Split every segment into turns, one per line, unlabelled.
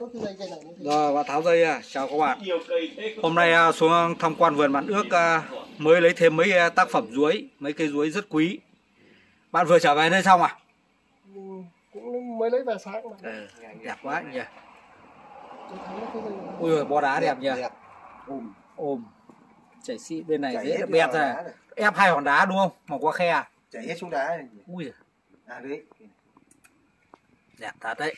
Rồi bạn tháo dây à. Chào các bạn. Hôm nay xuống tham quan vườn bạn Ước mới lấy thêm mấy tác phẩm chuối, mấy cây chuối rất quý. Bạn vừa trở về đây xong à?
Cũng mới lấy về sáng mà.
Đẹp quá nhỉ. Ui giời, bó đá đẹp nhỉ. Ôm. Chảy xị bên này dễ là bẹt ra. Ép 2 hòn đá đúng không? Mà qua khe à?
Chảy hết xuống đá này.
Ui giời.
À đấy.
Đẹp thật đấy.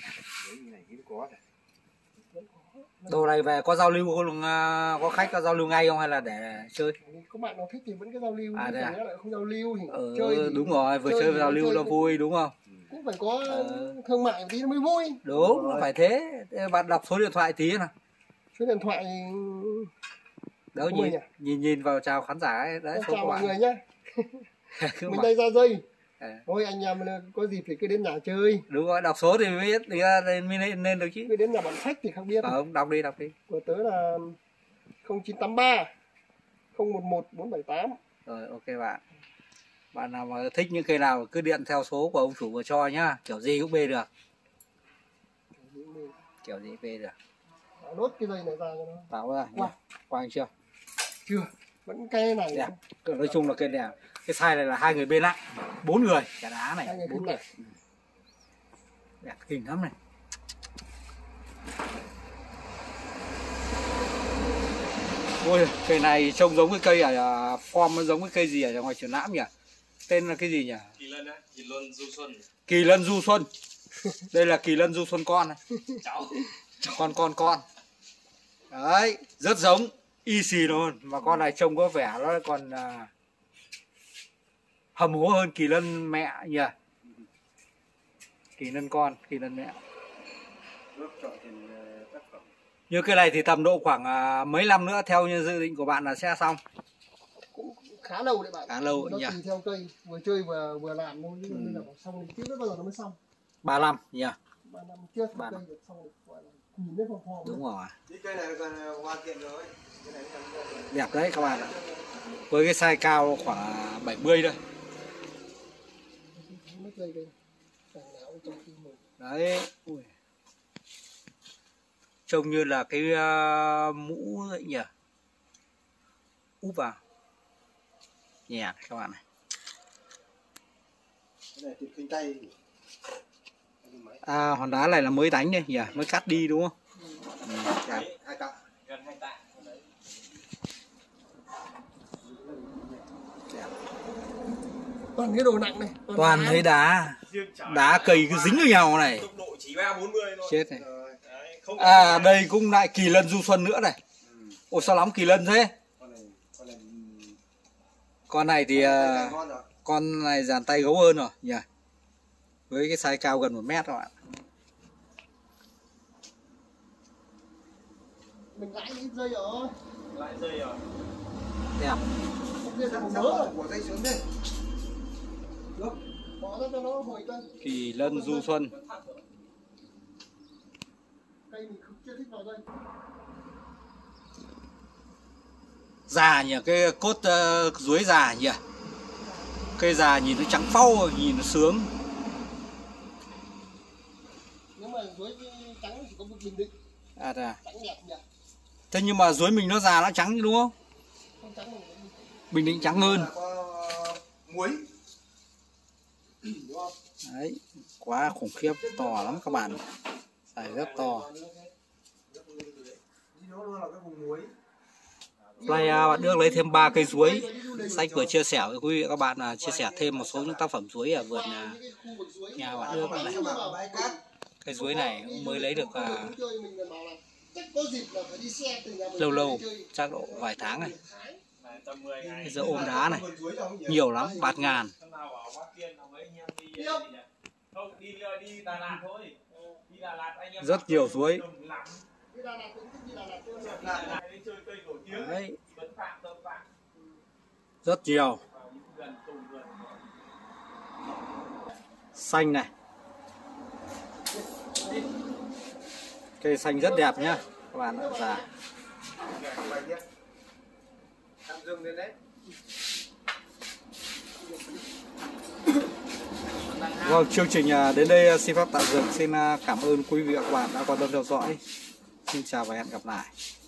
Đồ này về có giao lưu có khách có giao lưu ngay không hay là để chơi?
Có bạn nào thích thì vẫn cái giao lưu,
à,
lại không giao lưu thì chơi thì
đúng rồi, vừa chơi vừa giao lưu nó vui đúng không?
Cũng phải có thương mại một tí nó mới vui.
Đúng, phải thế. Bạn đọc số điện thoại tí nào.
Số điện thoại
đâu nhìn vào chào khán giả ấy. Đấy,
chào mọi người nhá. Mình đây ra dây. Thôi anh em có dịp thì cứ đến nhà chơi.
Đúng rồi, đọc số thì mới biết thì mới lên được chứ.
Cứ đến nhà bạn sách thì không biết.
Không, đọc đi.
Của tớ là 0983 011 478.
Rồi, ok bạn. Bạn nào mà thích những cây nào cứ điện theo số của ông chủ vừa cho nhá. Kiểu gì cũng bê được. Kiểu gì bê được.
Đốt cái dây này ra cho nó.
Bảo ra. Quang chưa?
Chưa. Vẫn cây này.
Đẹp. Nói chung là cây đẹp. Cái size này là 2 người bên lại, 4 người, cả đá này 4 người. Đẹp kinh lắm này. Ôi, cây này trông giống cái cây ở form, nó giống cái cây gì ở ngoài triển lãm nhỉ? Tên là cái gì nhỉ?
Kỳ lân á, Kỳ lân du xuân.
Kỳ lân du xuân. Đây là kỳ lân du xuân con này.
Cháu.
Con. Đấy, rất giống, y xì luôn. Mà con này trông có vẻ nó còn hầm hố hơn kỳ lân mẹ nhỉ. Kỳ lân con, kỳ lân mẹ. Như cái này thì tầm độ khoảng mấy năm nữa theo như dự định của bạn là sẽ xong.
Cũng khá lâu đấy bạn.
Khá lâu
nó
nhỉ.
tùy theo cây, vừa chơi vừa làm thôi, nhưng bây giờ xong thì chưa biết bao giờ nó mới xong.
3 năm nhỉ.
3 năm trước cây được xong được gọi là nhìn đến phong.
Đúng rồi.
Cái cây này còn hoàn thiện rồi.
Đẹp đấy các bạn ạ. Với cái size cao khoảng 70 thôi. Đấy. Ui. Trông như là cái mũ ấy nhỉ. Úp vào. Nhẹ các bạn này.
Cái này thì khinh tay.
Hòn đá này là mới đánh đây nhỉ, mới cắt đi đúng không?
Đấy, 2 cọng.
Gần 2 tạ.
Toàn cái đồ nặng này.
Toàn thấy đá cây cứ dính với nhau này.
Tốc độ chỉ 340 thôi.
Chết này.
Đấy,
đây cũng lại kỳ lân du xuân nữa này. Ôi sao lắm kỳ lân thế? Con này thì con này dàn tay gấu hơn rồi nhỉ. Với cái size cao gần 1 mét các bạn.
Mình lại ít dây rồi.
Lại dây rồi.
Đẹp.
Của dây xuống đây.
Bỏ ra cho nó hồi cân.
Kỳ lân du xuân.
Cây mình không chưa thích vào dây.
Già nhỉ, cái cốt dưới già nhỉ. Cây già nhìn nó trắng phau, nhìn nó sướng.
Nếu mà dưới trắng chỉ có một Bình Định.
Trắng
đẹp nhỉ.
Thế nhưng mà dưới mình nó già nó trắng đúng không?
Không trắng bằng
Bình Định trắng hơn.
Muối.
Đấy, quá khủng khiếp, to lắm các bạn. Xài rất to. Nay bạn Đức lấy thêm 3 cây chuối. Sách vừa chia sẻ với quý vị các bạn chia sẻ thêm một số những tác phẩm chuối ở vườn nhà bạn Đức này. Cây chuối này cũng mới lấy được lâu, chắc độ vài tháng này. Bây giờ ôm đá này, nhiều lắm, bạt ngàn. Rất nhiều chuối. Đấy. Rất nhiều. Xanh này. Cây xanh rất đẹp nhá các bạn ạ. Già. Vâng, chương trình đến đây xin phép tạm dừng. Xin cảm ơn quý vị và các bạn đã quan tâm theo dõi. Xin chào và hẹn gặp lại.